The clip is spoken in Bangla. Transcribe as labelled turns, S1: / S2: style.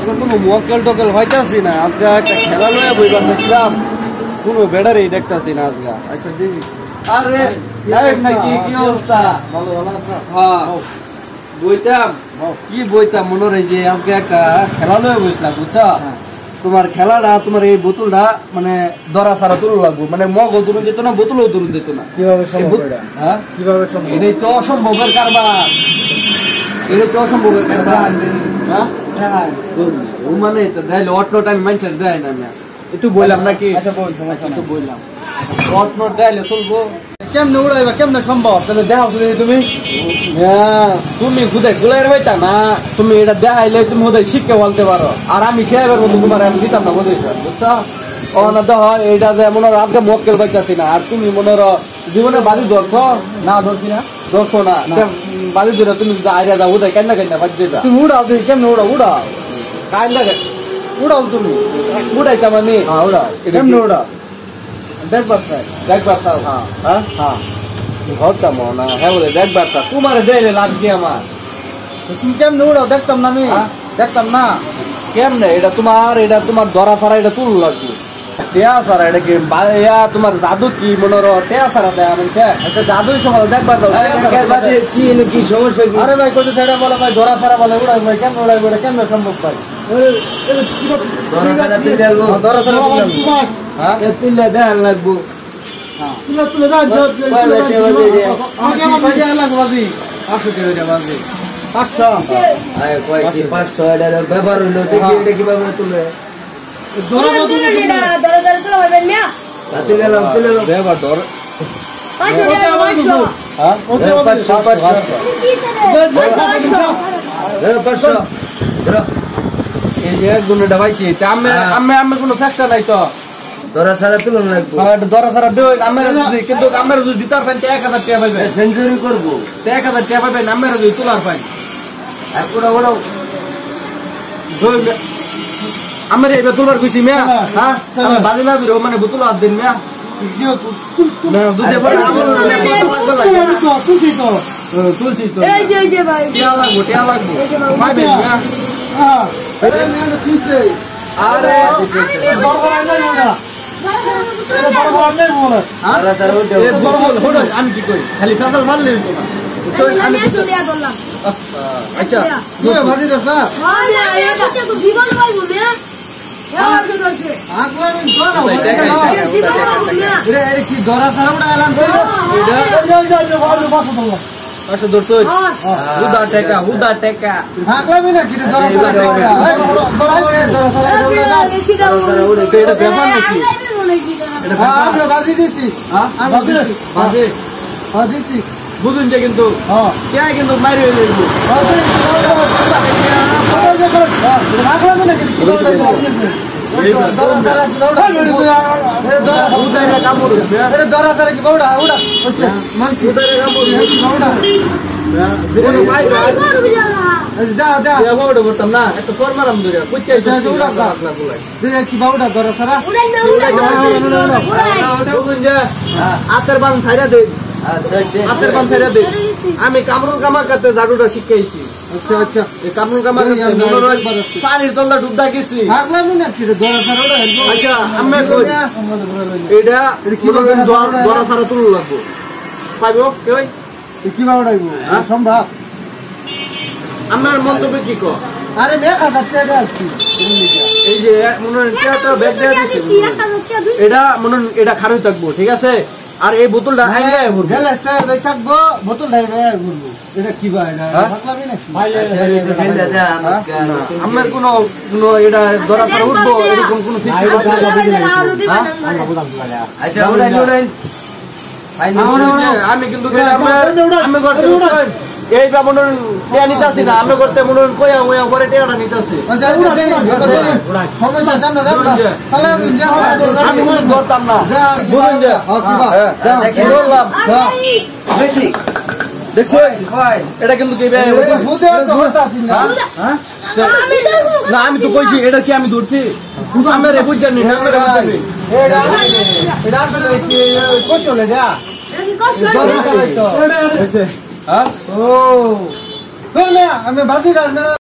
S1: আজকে কোনো মক্কেল টকেল হইতাছি না, আজকে একটা খেলা লয়ে বইবার দেখলাম, কোনো বেড়ারই দেখতাছি না আজকে। আচ্ছা দেখি। আরে নাকি কি অবস্থা? ভালো ভালো আছো? হ্যাঁ বইতাম, কি বইতাম মনে হয় যে আজকে একটা খেলা লয়ে বসলাম, বুঝছো? তোমার খেলাটা, তোমার এই বোতলটা মানে দরা সারা তুলো লাগবো, মানে মগও ধরুন যেত না, বোতলও ধরুন যেত না। কিভাবে সম্ভব? হ্যাঁ কিভাবে সম্ভব? এটাই তো অসম্ভবের কারবার, এটা তো অসম্ভবের কারবার। হ্যাঁ মানে দেয় অট নোট আমি মানুষের দেয় না, আমি একটু বললাম নাকি? একটু বললাম অট নোট দেয় চলবো। কেমনে উড়াইবা, কেমনে সম্ভব? তাহলে দেখাও তুমি। হ্যাঁ তুমি খুদাই গুলাইয়ের হইতা না, তুমি এটা দেখাইলে তুমি বোধহয় শিক্ষা বলতে পারো, আর আমি সাহেবের মতো তোমার আমি দিতাম না, বুঝছো? ও না দেখ এইটা যে মনে হয় আজকে মক্কেল পাইতাছি না, আর তুমি মনে হয় জীবনে বাড়ি ধরছো না? ধরছি না, ধরছো না বাড়ি ধরে তুমি আইরা যাও উঠাই কেন কেন বাড়ি যেটা তুমি উড়াও, তুমি কেমনে উড়াও? উড়াও কাজ লাগে, উড়াও তুমি উড়াইতা মানে উড়াও, কেমনে উড়াও? দেখবার চাই, দেখবার চাও। হ্যাঁ হ্যাঁ হ্যাঁ ঘরতাম না, হ্যাঁ বলে দেখবার চাও, তোমার দেয় লাভ কি আমার? তুমি কেমনে উড়াও? দেখতাম না আমি, দেখতাম না কেমনে। এটা তোমার ধরা ছাড়া এটা তুল লাগবে, টেয়া ছাড়া এটা কি তোমার জাদু কি মনে রো? টেয়া ছাড়া দেয় আমি জাদুই সময় দেখবার দাও কি সমস্যা? আরে ভাই কোথায় সেটা বলো ভাই, ধরা ছাড়া বলে উড়াই ভাই, কেমন উড়াইবো? এটা কেমন সম্ভব ভাই? ধরা ছাড়া হ্যাঁ তুললে দেন লাগবো, তুলে দেন 500 ব্যবহার হইলো, কিভাবে তুলে কোনো চেষ্টা নাই তো, ধরা ছাড়া তুলন লাগবো, ধরা ছাড়া কিন্তু আমার যদি দিতার পাইন 1000 টাকা পাইবে, সেঞ্চুরি করবো 1000 টাকা পাইবেন আমার যদি তোলার পাইন। আর ওরা আমার এবার তোলার খুশি মেয়া, হ্যাঁ বাজে না ধরে মানে বোতল হাত দিন মেয়া, তুলছি তো টিয়া লাগবো পাইবেন মেয়া। আরে আমি কি করি, খালি ফসল মারলে আচ্ছা ভাজি দোষ না কি ধরা ছাড়া হুদা টেকা থাকলাম না কি ব্যাপার নাকি? বুঝুন যে কিন্তু কিন্তু মারি হয়ে করতাম না, একটা ফরমারাম কি বাউডা ধরা ছাড়া আতের বান ছাইরা দে, আতের বান ছাইরা দে। আমি কামরুল কামাকাতে জাদুটা শিখাইছি। আচ্ছা আচ্ছা কামরুল কামাকাতে পানির তলা ডুবদা গেছি। আচ্ছা আমি কই এটা ধরা ছাড়া তুলো লাগবো, পাইব কই কি বাউডাইব সম্ভব? আমার মন্তব্য কি কো? আরে এই যে মনে এটা মনে এটা খারই থাকবো, ঠিক আছে? আর এই বোতলটা থাকবো, বোতলটা এটা কি আমার কোনো এটা ধরা ছাড়া উঠবো এরকম কোনো আমি কিন্তু আমি করতে এই মনে টেয়া নিতেছি না, আমি করতে মনে কয়া ওয়া করে টেয়াটা নিতেছি। আমি মনে করতাম না, বুঝুন যে দেখছেন এটা কিন্তু না আমি তো কইছি এটা কি আমি ধরছি আমার বুঝছেন আমি বাদি